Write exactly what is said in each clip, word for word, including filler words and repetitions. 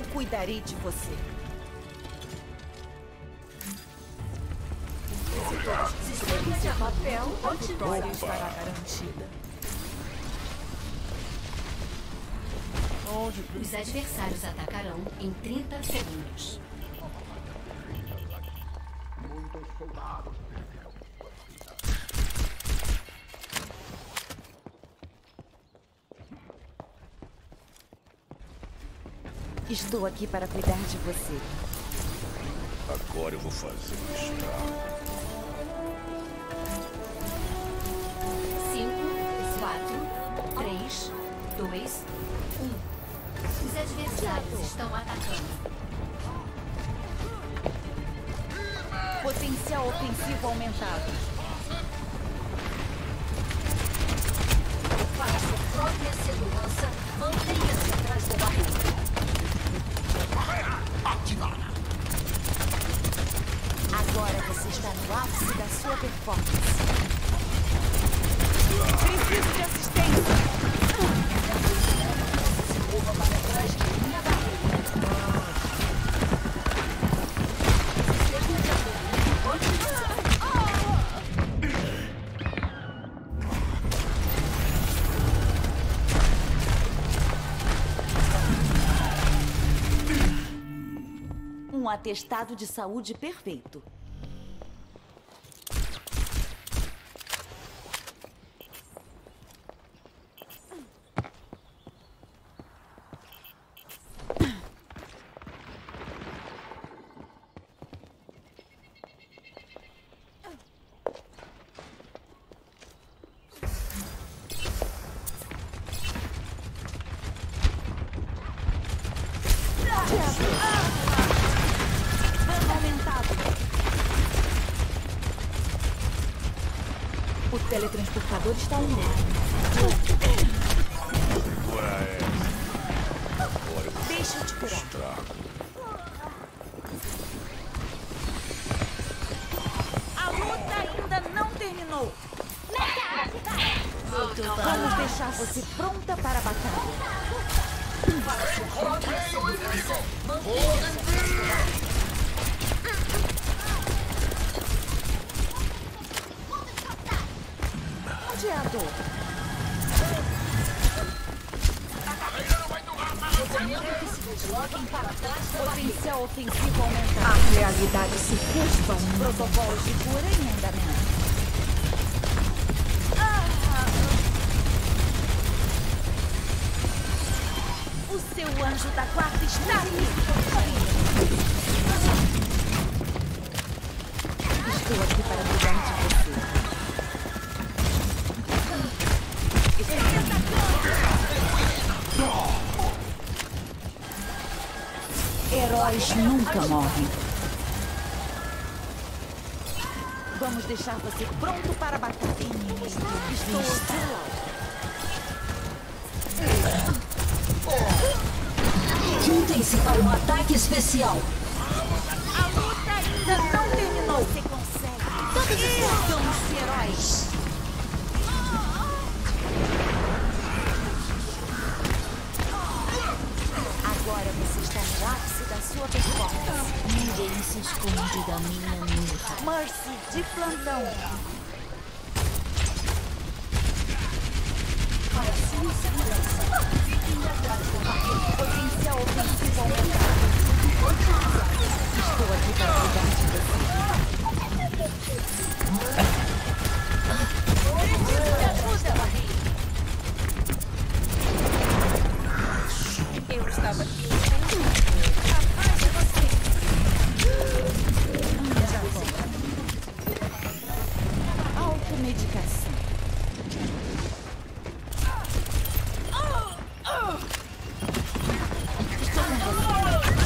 cuidarei de você. Se todos descobrirem seu papel, a vitória estará garantida. Os adversários atacarão em trinta segundos. Muitos soldados. Estou aqui para cuidar de você. Agora eu vou fazer um estrago. cinco, quatro, três, dois, um. Os adversários estão atacando. Potencial ofensivo aumentado. Para sua própria segurança, mantenha-se atrás da barreira. Barreira ativada. Agora você está no ápice da sua performance. Preciso de assistência. Um atestado de saúde perfeito. O teletransportador está online. Agora eu vou Deixa eu te curar. estrago. A luta ainda não terminou. Vamos deixar você pronta para a batalha. Encontrei o inimigo. Podem vir. Onde é a dor? A barreira não vai durar mais. Recomendo que se desloquem para trás da barreira. Potencial ofensivo aumentado. A realidade se curva. Protocolos de cura em andamento. O seu anjo da guarda está aqui. Estou aqui para cuidar de você. Heróis nunca morrem. Vamos deixar você pronto para a batalha. Estou de lado. Juntem-se para um ataque especial. A luta ainda não terminou. Você consegue. Todos somos heróis. Agora você está no ápice da sua performance. Ninguém se esconde da minha mirra. Mercy de plantão. Para sua segurança, fiquem atrás da barreira. Potencial ofensivo aumentado. Estou aqui para cuidar de você. Eu estava aqui. Atrás de você. Já vou. Automedicação. Estou com você.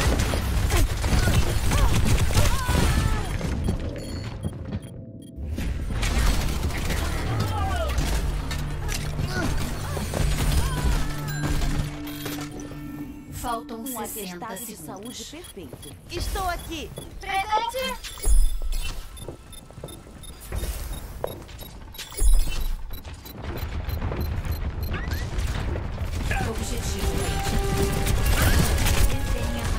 Faltam Um sessenta atestado de saúde segundos. perfeito. Estou aqui. Presente! Objetivo. Detenha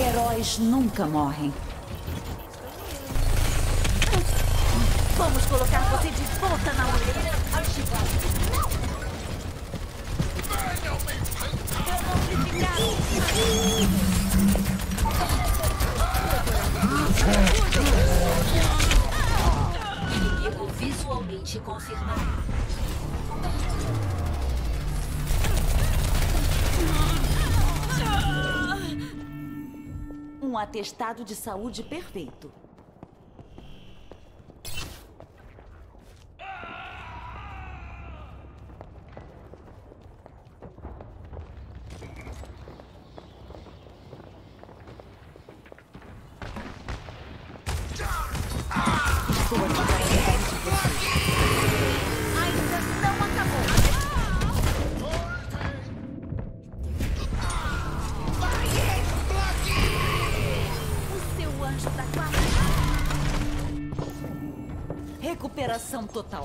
Heróis nunca morrem. Vamos colocar você de volta na hogueira. Inimigo visualmente confirmado. Um atestado de saúde perfeito. Estou aqui para cuidar de você. Ainda não acabou. O seu anjo da guarda. Recuperação total.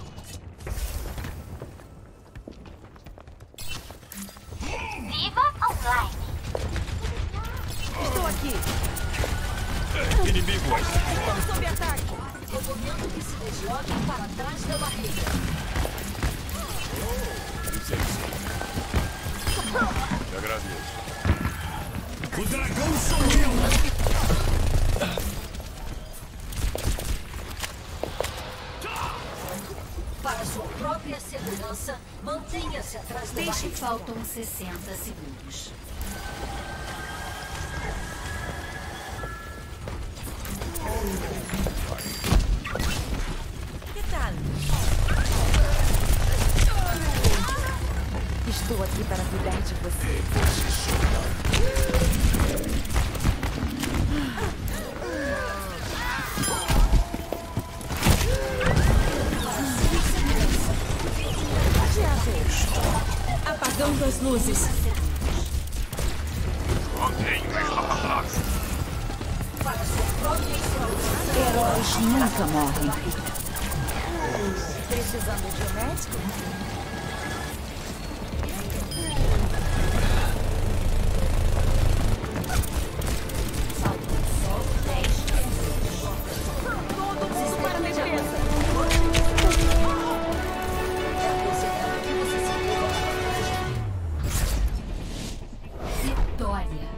Viva online. Estou aqui. Inimigo! Estamos sob ataque. Recomendo que se desloquem para trás da barreira. Licença. Te agradeço. O dragão sou eu! Para sua própria segurança, mantenha-se atrás da Deixe barreira. faltam sessenta segundos. Que tal? Estou aqui para cuidar de você. Apagando as luzes. Para sua própria segurança, Heróis nunca morrem. Precisando de um médico? Todo mundo para a defesa. considerando que você se Vitória.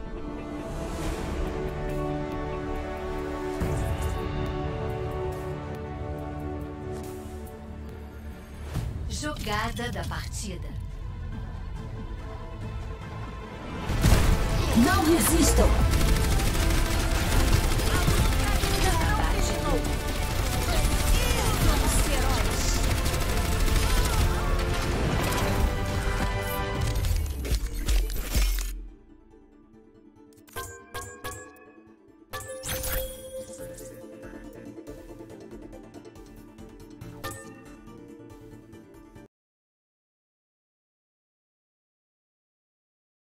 Jogada da partida. Não resistam!